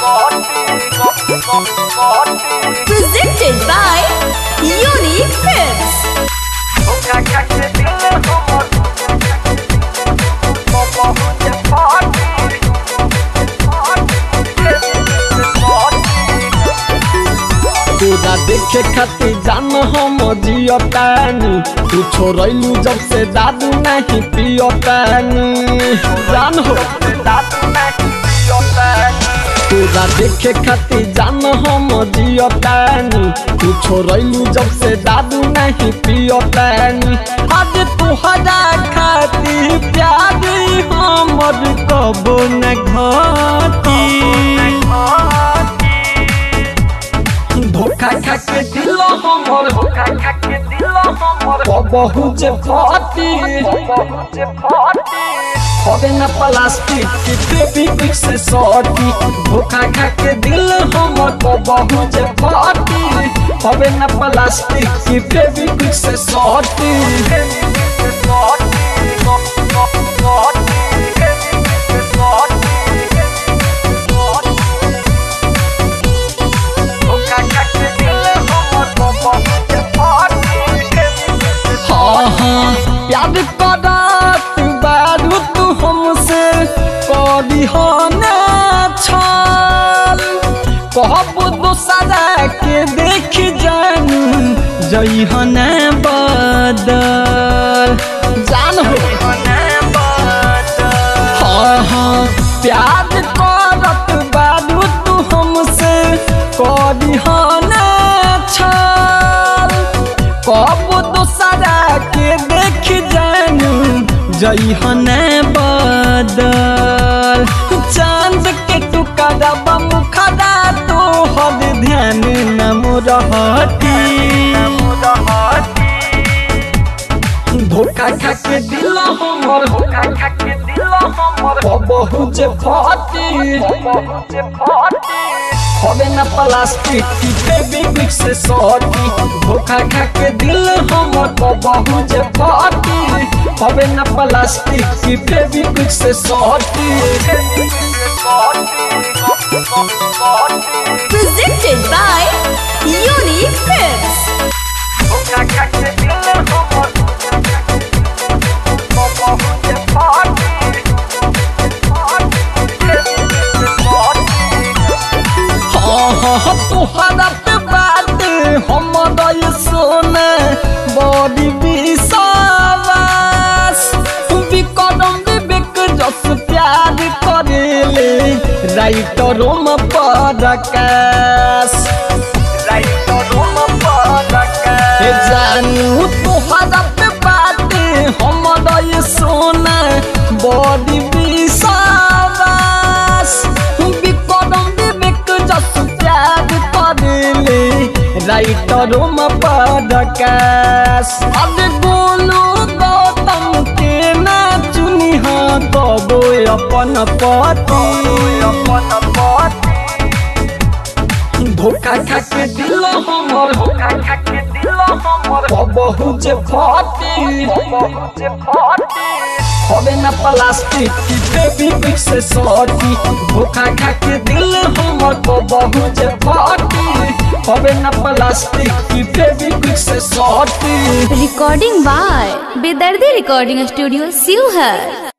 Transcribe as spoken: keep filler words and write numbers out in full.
Presented by Unique Films. तोरा देखे खातिर जान हम जियतानी, तू छोड़लू जब से दादू नहीं पियतानी। जान हो तोरा देखे खातिर जान हम जियतानी, तू छोड़लू जब से दादू नहीं पियतानी। आज तुहरा खातिर प्यार हमर कबो न घटी, धोखा खा के दिल हमर धोखा खा के दिल हमर बहु जे फाटी होवे न प्लास्टिक के फेविक्विक से सॉटी। धोखा खा के दिल हमर बहु जे फाटी होवे न प्लास्टिक के फेविक्विक से सॉटी। प्यार करत बारू तू हमसे करी हो न छल, कहब दोसरा के देख जानू जई हो न बदल। जान हो हाँ हाँ प्यार करत बारू तू हमसे करी हो न छल, कहब दोसरा के देख जानू जई हो न बदल। चांद के टुकड़ा मुखड़ा तो हद ध्यान न मोरहती, धोखा खा के दिल हमर धोखा खा के दिल हमर बहु जे फाटी होवे न प्लास्टिक की फेविक्विक से सॉटी। धोखा खा के दिल हमर बहु जे फाटी होवे न प्लास्टिक की फेविक्विक से सॉटी। Presented by Unique Films. धोखा खा के दिल हमर बहु जे फाटी तुहरा पे बात हमारा ये सोना बड़ी विश्वास, विक्रम विवेक जस प्यार करेले राइटरों में पड़कास राइटरों में पड़कास। जानू तुहरा पे बात हमारा ये सोना बड़ी विश्वास, विक्रम विवेक जस प्यार करेले राइटरों में पड़कास। अब गोलू गौतम के ना चुनी हाँ कबो अपन पति, धोखा खा के दिल हमर धोखा खा के दिल हमर बहु जे फाटी होवे न प्लास्टिक की फेविक्विक से सॉटी। धोखा खा के दिल हमर बहु जे फाटी होवे न प्लास्टिक की फेविक्विक से सॉटी। Recording by Bedardi Recording Studio, Sivhar.